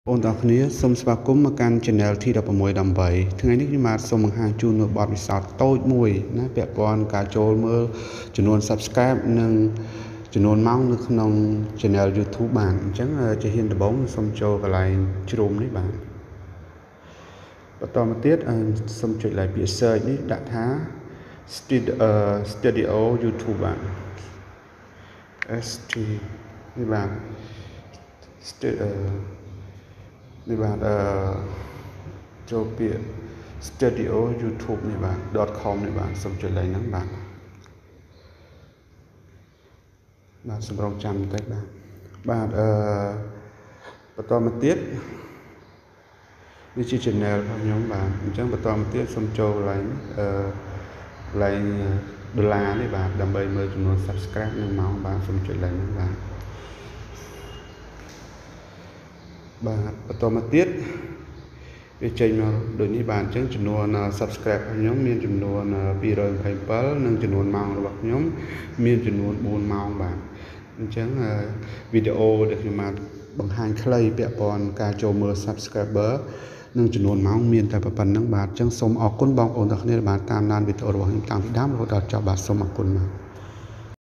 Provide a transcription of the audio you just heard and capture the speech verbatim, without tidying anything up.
អូនទាំងគ្នាសូមស្វាគមន៍មកកាន់ Channel ទី ដប់ប្រាំមួយ ដើម្បីថ្ងៃនេះខ្ញុំបាទសូមបង្ហាញជូននូវបទពិសោធន៍តូចមួយណាពាក់ព័ន្ធការចូលមើលចំនួន Subscribe និងចំនួនម៉ោងនៅក្នុង Channel YouTube បានអញ្ចឹងជាហ៊ានដំបូងសូមចូលកន្លែងជ្រុំនេះបាទបន្តមកទៀតសូមចុចលេខពាក្យ Search នេះដាក់ថា Studio YouTube បាទ S T នេះបាទ នេះបាទអឺចូលពាក្យ Studio YouTube នេះបាទ .com នេះបាទសូមចុចលេខហ្នឹងបាទបាទសម្រាប់ចាំបន្តិចបាទបាទអឺបន្តមកទៀតនេះជា channel របស់ខ្ញុំបាទអញ្ចឹងបន្តមកទៀតសូមចូលកន្លែងអឺកន្លែងដុល្លារនេះបាទដើម្បីមើលចំនួន Subscribe និងម៉ោងបាទសូមចុចលេខហ្នឹងបាទបាទបន្តមកទៀតវាចេញមកដូចនេះបាទអញ្ចឹងចំនួន Subscribe របស់ខ្ញុំមានចំនួនពីររយម្ភៃbảyនិងចំនួនម៉ោងរបស់ខ្ញុំមានចំនួនបួនម៉ោងបាទអញ្ចឹងវីដេអូដែលខ្ញុំបានបង្ហាញខ្លីពាក់ព័ន្ធការចូលមើល Subscriber និងចំនួនម៉ោងមានតែប៉ុណ្្នឹងបាទអញ្ចឹងសូមអរគុណបងប្អូនទាំងគ្នាដែលបានតាមដានវីដេអូរបស់ខ្ញុំតាំងពីដើមរហូតដល់ចប់បាទសូមអរគុណបាទ